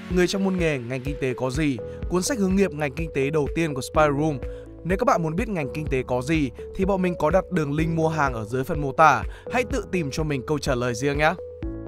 Người trong môn nghề ngành kinh tế có gì, cuốn sách hướng nghiệp ngành kinh tế đầu tiên của Spy Room. Nếu các bạn muốn biết ngành kinh tế có gì thì bọn mình có đặt đường link mua hàng ở dưới phần mô tả. Hãy tự tìm cho mình câu trả lời riêng nhé.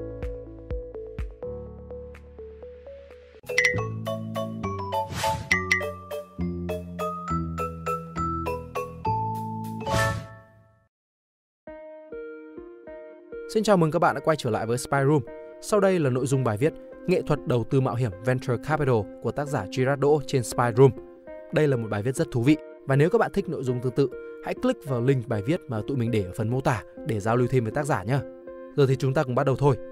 Xin chào mừng các bạn đã quay trở lại với Spy Room. Sau đây là nội dung bài viết Nghệ thuật đầu tư mạo hiểm Venture Capital của tác giả Girardo trên Spy Room. Đây là một bài viết rất thú vị và nếu các bạn thích nội dung tương tự, hãy click vào link bài viết mà tụi mình để ở phần mô tả để giao lưu thêm với tác giả nhé. Giờ thì chúng ta cùng bắt đầu thôi.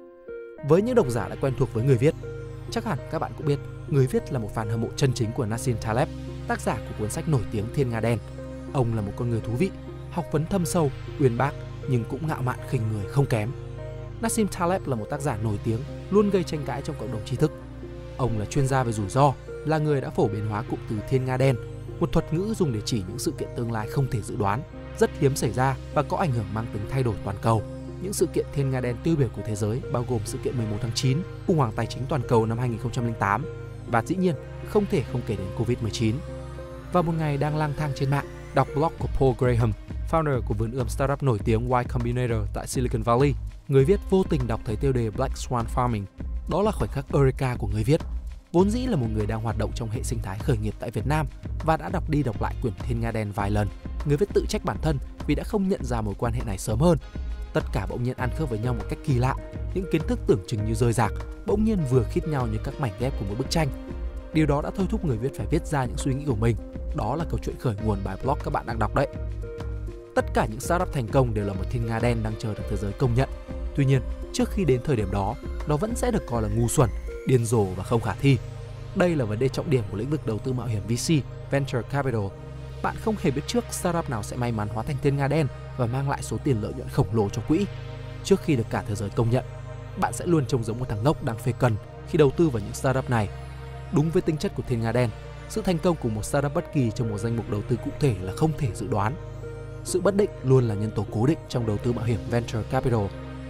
Với những độc giả đã quen thuộc với người viết, chắc hẳn các bạn cũng biết người viết là một fan hâm mộ chân chính của Nassim Taleb, tác giả của cuốn sách nổi tiếng Thiên Nga Đen. Ông là một con người thú vị, học vấn thâm sâu, uyên bác nhưng cũng ngạo mạn khinh người không kém. Nassim Taleb là một tác giả nổi tiếng, luôn gây tranh cãi trong cộng đồng tri thức. Ông là chuyên gia về rủi ro, là người đã phổ biến hóa cụm từ Thiên Nga Đen, một thuật ngữ dùng để chỉ những sự kiện tương lai không thể dự đoán, rất hiếm xảy ra và có ảnh hưởng mang tính thay đổi toàn cầu. Những sự kiện Thiên Nga Đen tiêu biểu của thế giới bao gồm sự kiện 11 tháng 9, khủng hoảng tài chính toàn cầu năm 2008 và dĩ nhiên không thể không kể đến Covid-19. Và một ngày đang lang thang trên mạng, đọc blog của Paul Graham, founder của vườn ươm startup nổi tiếng Y Combinator tại Silicon Valley, người viết vô tình đọc thấy tiêu đề Black Swan Farming. Đó là khoảnh khắc eureka của người viết. Vốn dĩ là một người đang hoạt động trong hệ sinh thái khởi nghiệp tại Việt Nam và đã đọc đi đọc lại quyển Thiên Nga Đen vài lần, người viết tự trách bản thân vì đã không nhận ra mối quan hệ này sớm hơn. Tất cả bỗng nhiên ăn khớp với nhau một cách kỳ lạ, những kiến thức tưởng chừng như rời rạc bỗng nhiên vừa khít nhau như các mảnh ghép của một bức tranh. Điều đó đã thôi thúc người viết phải viết ra những suy nghĩ của mình. Đó là câu chuyện khởi nguồn bài blog các bạn đang đọc đấy. Tất cả những startup thành công đều là một thiên nga đen đang chờ được thế giới công nhận. Tuy nhiên, trước khi đến thời điểm đó, nó vẫn sẽ được coi là ngu xuẩn, điên rồ và không khả thi. Đây là vấn đề trọng điểm của lĩnh vực đầu tư mạo hiểm VC, Venture Capital. Bạn không hề biết trước startup nào sẽ may mắn hóa thành thiên nga đen và mang lại số tiền lợi nhuận khổng lồ cho quỹ. Trước khi được cả thế giới công nhận, bạn sẽ luôn trông giống một thằng ngốc đang phê cần khi đầu tư vào những startup này. Đúng với tính chất của thiên nga đen, sự thành công của một startup bất kỳ trong một danh mục đầu tư cụ thể là không thể dự đoán. Sự bất định luôn là nhân tố cố định trong đầu tư mạo hiểm Venture Capital.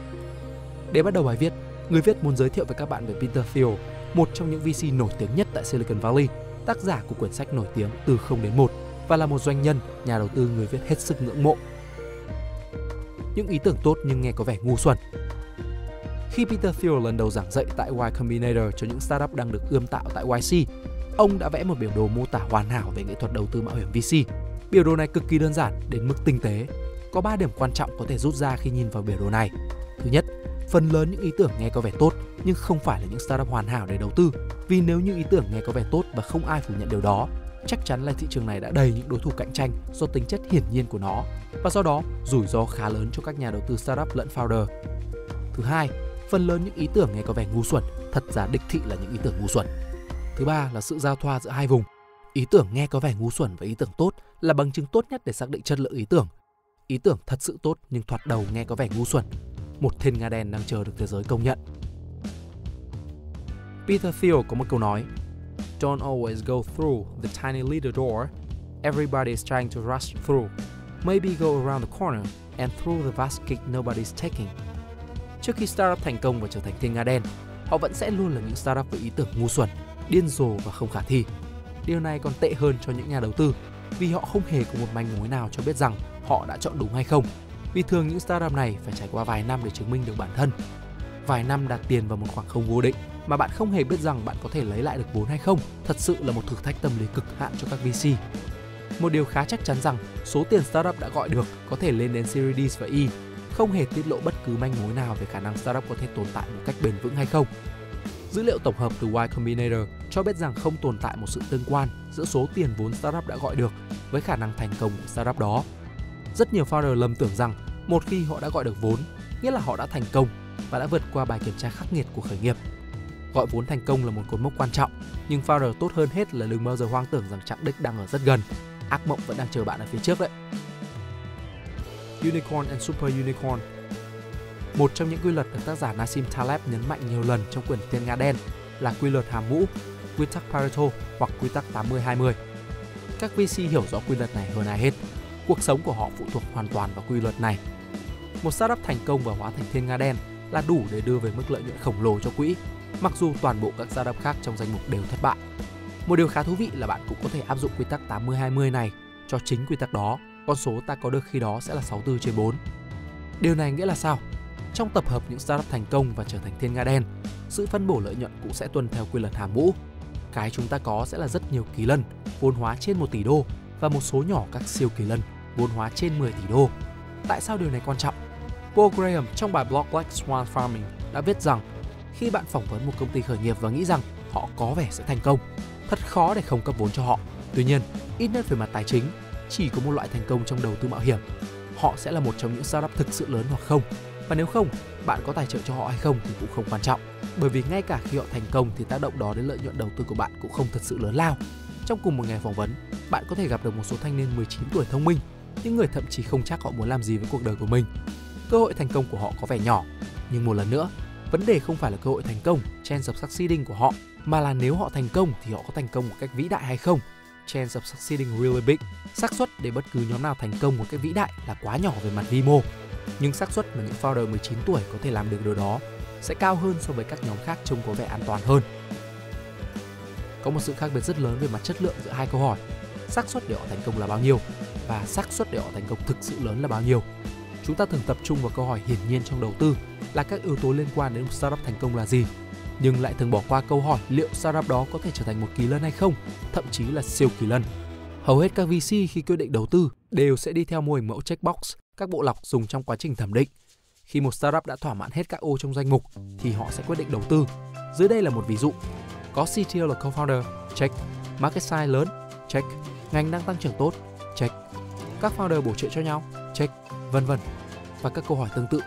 Để bắt đầu bài viết, người viết muốn giới thiệu với các bạn về Peter Thiel, một trong những VC nổi tiếng nhất tại Silicon Valley, tác giả của quyển sách nổi tiếng Từ 0 đến 1 và là một doanh nhân, nhà đầu tư người viết hết sức ngưỡng mộ. Những ý tưởng tốt nhưng nghe có vẻ ngu xuẩn. Khi Peter Thiel lần đầu giảng dạy tại Y Combinator cho những startup đang được ươm tạo tại YC, ông đã vẽ một biểu đồ mô tả hoàn hảo về nghệ thuật đầu tư mạo hiểm VC. Biểu đồ này cực kỳ đơn giản đến mức tinh tế. Có 3 điểm quan trọng có thể rút ra khi nhìn vào biểu đồ này. Thứ nhất, phần lớn những ý tưởng nghe có vẻ tốt nhưng không phải là những startup hoàn hảo để đầu tư. Vì nếu như ý tưởng nghe có vẻ tốt và không ai phủ nhận điều đó, chắc chắn là thị trường này đã đầy những đối thủ cạnh tranh do tính chất hiển nhiên của nó và do đó rủi ro khá lớn cho các nhà đầu tư startup lẫn founder. Thứ hai, phần lớn những ý tưởng nghe có vẻ ngu xuẩn thật ra đích thị là những ý tưởng ngu xuẩn. Thứ ba là sự giao thoa giữa hai vùng. Ý tưởng nghe có vẻ ngu xuẩn và ý tưởng tốt là bằng chứng tốt nhất để xác định chất lượng ý tưởng. Ý tưởng thật sự tốt nhưng thoạt đầu nghe có vẻ ngu xuẩn. Một thiên nga đen đang chờ được thế giới công nhận. Peter Thiel có một câu nói: Don't always go through the tiny little door. Everybody is trying to rush through. Maybe go around the corner and through the vast gate nobody's taking. Trước khi startup thành công và trở thành thiên nga đen, họ vẫn sẽ luôn là những startup với ý tưởng ngu xuẩn, điên rồ và không khả thi. Điều này còn tệ hơn cho những nhà đầu tư vì họ không hề có một manh mối nào cho biết rằng họ đã chọn đúng hay không. Vì thường những startup này phải trải qua vài năm để chứng minh được bản thân. Vài năm đặt tiền vào một khoảng không vô định mà bạn không hề biết rằng bạn có thể lấy lại được vốn hay không, thật sự là một thử thách tâm lý cực hạn cho các VC. Một điều khá chắc chắn rằng số tiền startup đã gọi được có thể lên đến Series D và E, không hề tiết lộ bất cứ manh mối nào về khả năng startup có thể tồn tại một cách bền vững hay không. Dữ liệu tổng hợp từ Y Combinator cho biết rằng không tồn tại một sự tương quan giữa số tiền vốn startup đã gọi được với khả năng thành công của startup đó. Rất nhiều founder lầm tưởng rằng một khi họ đã gọi được vốn, nghĩa là họ đã thành công và đã vượt qua bài kiểm tra khắc nghiệt của khởi nghiệp. Gọi vốn thành công là một cột mốc quan trọng, nhưng founder tốt hơn hết là đừng bao giờ hoang tưởng rằng chặng đích đang ở rất gần. Ác mộng vẫn đang chờ bạn ở phía trước đấy. Unicorn and Super Unicorn. Một trong những quy luật được tác giả Nassim Taleb nhấn mạnh nhiều lần trong quyển Thiên Nga Đen là quy luật hàm mũ, quy tắc Pareto hoặc quy tắc 80-20. Các VC hiểu rõ quy luật này hơn ai hết. Cuộc sống của họ phụ thuộc hoàn toàn vào quy luật này. Một startup thành công và hóa thành thiên nga đen là đủ để đưa về mức lợi nhuận khổng lồ cho quỹ, mặc dù toàn bộ các startup khác trong danh mục đều thất bại. Một điều khá thú vị là bạn cũng có thể áp dụng quy tắc 80-20 này cho chính quy tắc đó. Con số ta có được khi đó sẽ là 64/4. Điều này nghĩa là sao? Trong tập hợp những startup thành công và trở thành thiên nga đen, sự phân bổ lợi nhuận cũng sẽ tuân theo quy luật hàm mũ. Cái chúng ta có sẽ là rất nhiều kỳ lân, vốn hóa trên 1 tỷ đô và một số nhỏ các siêu kỳ lân, vốn hóa trên 10 tỷ đô. Tại sao điều này quan trọng? Paul Graham trong bài blog Black Swan Farming đã viết rằng khi bạn phỏng vấn một công ty khởi nghiệp và nghĩ rằng họ có vẻ sẽ thành công, thật khó để không cấp vốn cho họ. Tuy nhiên, ít nhất về mặt tài chính, chỉ có một loại thành công trong đầu tư mạo hiểm. Họ sẽ là một trong những startup thực sự lớn hoặc không. Và nếu không, bạn có tài trợ cho họ hay không thì cũng không quan trọng. Bởi vì ngay cả khi họ thành công thì tác động đó đến lợi nhuận đầu tư của bạn cũng không thật sự lớn lao. Trong cùng một ngày phỏng vấn, bạn có thể gặp được một số thanh niên 19 tuổi thông minh, những người thậm chí không chắc họ muốn làm gì với cuộc đời của mình. Cơ hội thành công của họ có vẻ nhỏ, nhưng một lần nữa, vấn đề không phải là cơ hội thành công, chance of succeeding của họ, mà là nếu họ thành công thì họ có thành công một cách vĩ đại hay không. Chance of succeeding really big. Xác suất để bất cứ nhóm nào thành công một cách vĩ đại là quá nhỏ về mặt vi mô, nhưng xác suất mà những founder 19 tuổi có thể làm được điều đó sẽ cao hơn so với các nhóm khác trông có vẻ an toàn hơn. Có một sự khác biệt rất lớn về mặt chất lượng giữa hai câu hỏi. Xác suất để họ thành công là bao nhiêu và xác suất để họ thành công thực sự lớn là bao nhiêu? Chúng ta thường tập trung vào câu hỏi hiển nhiên trong đầu tư là các yếu tố liên quan đến một startup thành công là gì, nhưng lại thường bỏ qua câu hỏi liệu startup đó có thể trở thành một kỳ lân hay không, thậm chí là siêu kỳ lân. Hầu hết các VC khi quyết định đầu tư đều sẽ đi theo mô hình mẫu checkbox, các bộ lọc dùng trong quá trình thẩm định. Khi một startup đã thỏa mãn hết các ô trong danh mục thì họ sẽ quyết định đầu tư. Dưới đây là một ví dụ. Có CTO là co-founder, check. Market size lớn, check. Ngành đang tăng trưởng tốt, check. Các founder bổ trợ cho nhau, check, vân vân. Và các câu hỏi tương tự.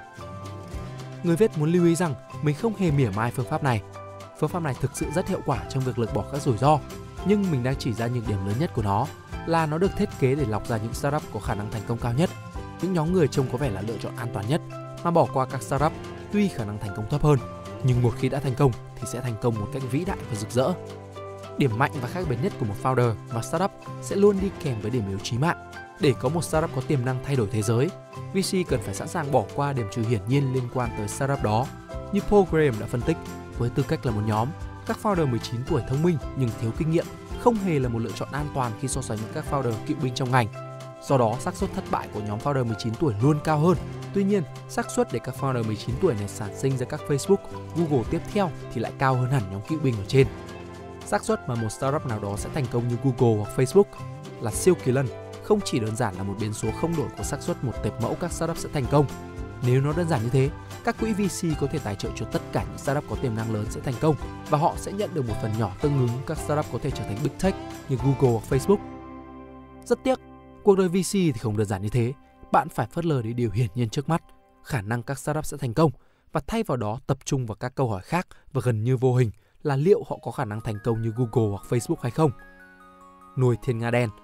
Người viết muốn lưu ý rằng mình không hề mỉa mai phương pháp này. Phương pháp này thực sự rất hiệu quả trong việc lược bỏ các rủi ro, nhưng mình đang chỉ ra những điểm lớn nhất của nó là nó được thiết kế để lọc ra những startup có khả năng thành công cao nhất, những nhóm người trông có vẻ là lựa chọn an toàn nhất, mà bỏ qua các startup tuy khả năng thành công thấp hơn, nhưng một khi đã thành công thì sẽ thành công một cách vĩ đại và rực rỡ. Điểm mạnh và khác biệt nhất của một founder và startup sẽ luôn đi kèm với điểm yếu chí mạng. Để có một startup có tiềm năng thay đổi thế giới, VC cần phải sẵn sàng bỏ qua điểm trừ hiển nhiên liên quan tới startup đó. Như Paul Graham đã phân tích, với tư cách là một nhóm, các founder 19 tuổi thông minh nhưng thiếu kinh nghiệm không hề là một lựa chọn an toàn khi so sánh với các founder cựu binh trong ngành. Do đó, xác suất thất bại của nhóm founder 19 tuổi luôn cao hơn. Tuy nhiên, xác suất để các founder 19 tuổi này sản sinh ra các Facebook, Google tiếp theo thì lại cao hơn hẳn nhóm cựu binh ở trên. Xác suất mà một startup nào đó sẽ thành công như Google hoặc Facebook là siêu kỳ lân không chỉ đơn giản là một biến số không đổi của xác suất một tệp mẫu các startup sẽ thành công. Nếu nó đơn giản như thế, các quỹ VC có thể tài trợ cho tất cả những startup có tiềm năng lớn sẽ thành công và họ sẽ nhận được một phần nhỏ tương ứng các startup có thể trở thành big tech như Google hoặc Facebook. Rất tiếc, cuộc đời VC thì không đơn giản như thế. Bạn phải phớt lờ đi điều hiển nhiên trước mắt, khả năng các startup sẽ thành công, và thay vào đó tập trung vào các câu hỏi khác và gần như vô hình là liệu họ có khả năng thành công như Google hoặc Facebook hay không. Nuôi thiên nga đen.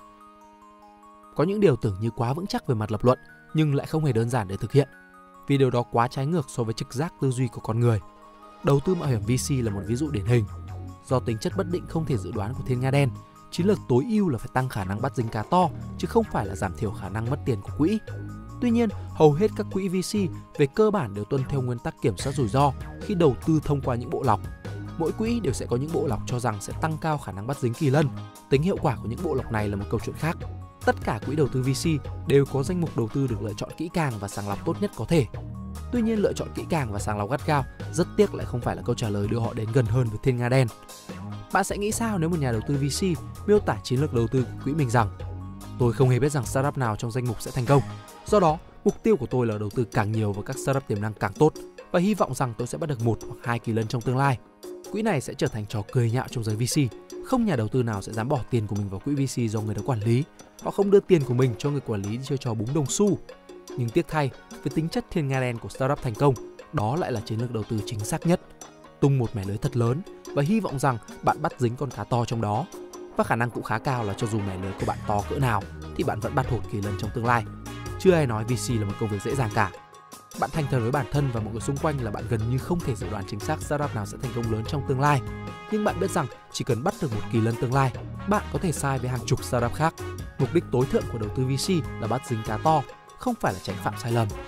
Có những điều tưởng như quá vững chắc về mặt lập luận nhưng lại không hề đơn giản để thực hiện, vì điều đó quá trái ngược so với trực giác tư duy của con người. Đầu tư mạo hiểm VC là một ví dụ điển hình. Do tính chất bất định không thể dự đoán của thiên nga đen, chiến lược tối ưu là phải tăng khả năng bắt dính cá to, chứ không phải là giảm thiểu khả năng mất tiền của quỹ. Tuy nhiên, hầu hết các quỹ VC về cơ bản đều tuân theo nguyên tắc kiểm soát rủi ro khi đầu tư thông qua những bộ lọc. Mỗi quỹ đều sẽ có những bộ lọc cho rằng sẽ tăng cao khả năng bắt dính kỳ lân. Tính hiệu quả của những bộ lọc này là một câu chuyện khác. Tất cả quỹ đầu tư VC đều có danh mục đầu tư được lựa chọn kỹ càng và sàng lọc tốt nhất có thể. Tuy nhiên, lựa chọn kỹ càng và sàng lọc gắt gao rất tiếc lại không phải là câu trả lời đưa họ đến gần hơn với thiên nga đen. Bạn sẽ nghĩ sao nếu một nhà đầu tư VC miêu tả chiến lược đầu tư của quỹ mình rằng: tôi không hề biết rằng startup nào trong danh mục sẽ thành công. Do đó, mục tiêu của tôi là đầu tư càng nhiều vào các startup tiềm năng càng tốt và hy vọng rằng tôi sẽ bắt được 1 hoặc 2 kỳ lân trong tương lai. Quỹ này sẽ trở thành trò cười nhạo trong giới VC. Không nhà đầu tư nào sẽ dám bỏ tiền của mình vào quỹ VC do người đó quản lý. Họ không đưa tiền của mình cho người quản lý chơi trò búng đồng xu. Nhưng tiếc thay, với tính chất thiên nga đen của startup thành công, đó lại là chiến lược đầu tư chính xác nhất. Tung một mẻ lưới thật lớn và hy vọng rằng bạn bắt dính con cá to trong đó. Và khả năng cũng khá cao là cho dù mẻ lưới của bạn to cỡ nào thì bạn vẫn bắt hột kỳ lân trong tương lai. Chưa ai nói VC là một công việc dễ dàng cả. Bạn thành thật với bản thân và mọi người xung quanh là bạn gần như không thể dự đoán chính xác startup nào sẽ thành công lớn trong tương lai. Nhưng bạn biết rằng chỉ cần bắt được một kỳ lân tương lai, bạn có thể sai với hàng chục startup khác. Mục đích tối thượng của đầu tư VC là bắt dính cá to, không phải là tránh phạm sai lầm.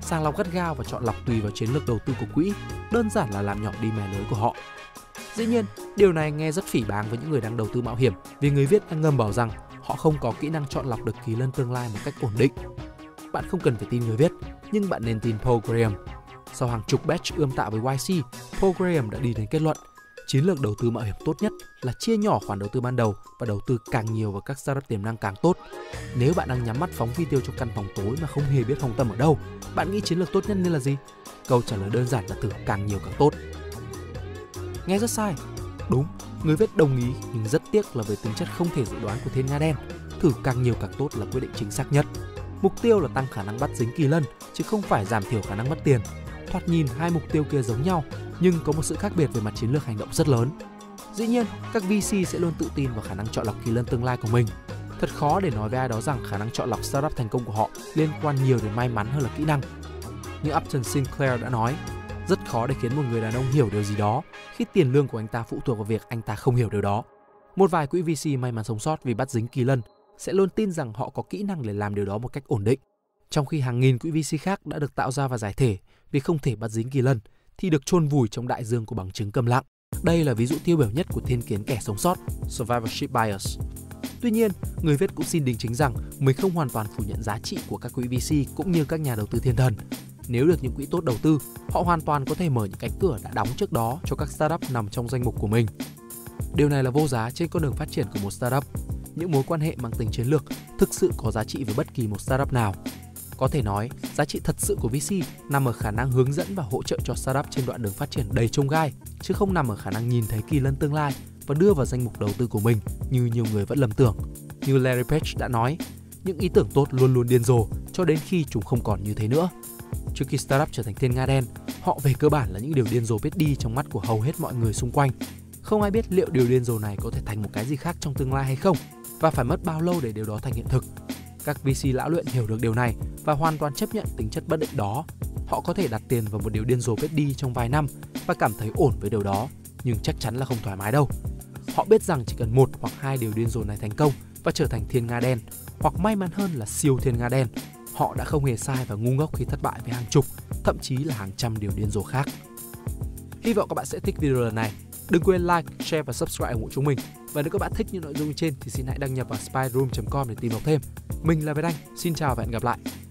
sàng lọc gắt gao và chọn lọc tùy vào chiến lược đầu tư của quỹ, đơn giản là làm nhỏ đi mẻ lưới của họ. Dĩ nhiên, điều này nghe rất phỉ báng với những người đang đầu tư mạo hiểm vì người viết đang ngầm bảo rằng họ không có kỹ năng chọn lọc được kỳ lân tương lai một cách ổn định. Bạn không cần phải tin người viết, nhưng bạn nên tin Paul Graham. Sau hàng chục batch ươm tạo với YC, Paul Graham đã đi đến kết luận chiến lược đầu tư mạo hiểm tốt nhất là chia nhỏ khoản đầu tư ban đầu và đầu tư càng nhiều vào các startup tiềm năng càng tốt. Nếu bạn đang nhắm mắt phóng video trong căn phòng tối mà không hề biết hồng tâm ở đâu, bạn nghĩ chiến lược tốt nhất nên là gì? Câu trả lời đơn giản là thử càng nhiều càng tốt. Nghe rất sai. Đúng, người viết đồng ý, nhưng rất tiếc là về tính chất không thể dự đoán của Thiên Nga Đen, thử càng nhiều càng tốt là quyết định chính xác nhất. Mục tiêu là tăng khả năng bắt dính kỳ lân, chứ không phải giảm thiểu khả năng mất tiền. Thoạt nhìn hai mục tiêu kia giống nhau, nhưng có một sự khác biệt về mặt chiến lược hành động rất lớn. Dĩ nhiên, các VC sẽ luôn tự tin vào khả năng chọn lọc kỳ lân tương lai của mình. Thật khó để nói với ai đó rằng khả năng chọn lọc startup thành công của họ liên quan nhiều đến may mắn hơn là kỹ năng. Như Upton Sinclair đã nói, rất khó để khiến một người đàn ông hiểu điều gì đó khi tiền lương của anh ta phụ thuộc vào việc anh ta không hiểu điều đó. Một vài quỹ VC may mắn sống sót vì bắt dính kỳ lân sẽ luôn tin rằng họ có kỹ năng để làm điều đó một cách ổn định. Trong khi hàng nghìn quỹ VC khác đã được tạo ra và giải thể vì không thể bắt dính kỳ lân thì được chôn vùi trong đại dương của bằng chứng câm lặng. Đây là ví dụ tiêu biểu nhất của thiên kiến kẻ sống sót, survivorship bias. Tuy nhiên, người viết cũng xin đính chính rằng mình không hoàn toàn phủ nhận giá trị của các quỹ VC cũng như các nhà đầu tư thiên thần. Nếu được những quỹ tốt đầu tư, họ hoàn toàn có thể mở những cánh cửa đã đóng trước đó cho các startup nằm trong danh mục của mình. Điều này là vô giá trên con đường phát triển của một startup. Những mối quan hệ mang tính chiến lược thực sự có giá trị với bất kỳ một startup nào. Có thể nói, giá trị thật sự của VC nằm ở khả năng hướng dẫn và hỗ trợ cho startup trên đoạn đường phát triển đầy chông gai, chứ không nằm ở khả năng nhìn thấy kỳ lân tương lai và đưa vào danh mục đầu tư của mình như nhiều người vẫn lầm tưởng. Như Larry Page đã nói, những ý tưởng tốt luôn luôn điên rồ cho đến khi chúng không còn như thế nữa. Trước khi startup trở thành Thiên Nga Đen, họ về cơ bản là những điều điên rồ biết đi trong mắt của hầu hết mọi người xung quanh. Không ai biết liệu điều điên rồ này có thể thành một cái gì khác trong tương lai hay không, và phải mất bao lâu để điều đó thành hiện thực. Các VC lão luyện hiểu được điều này và hoàn toàn chấp nhận tính chất bất định đó. Họ có thể đặt tiền vào một điều điên rồ biết đi trong vài năm và cảm thấy ổn với điều đó, nhưng chắc chắn là không thoải mái đâu. Họ biết rằng chỉ cần một hoặc hai điều điên rồ này thành công và trở thành Thiên Nga Đen, hoặc may mắn hơn là siêu Thiên Nga Đen, họ đã không hề sai và ngu ngốc khi thất bại với hàng chục, thậm chí là hàng trăm điều điên rồ khác. Hy vọng các bạn sẽ thích video lần này. Đừng quên like, share và subscribe ủng hộ chúng mình. Và nếu các bạn thích những nội dung trên thì xin hãy đăng nhập vào spyroom.com để tìm đọc thêm. Mình là Việt Anh, xin chào và hẹn gặp lại.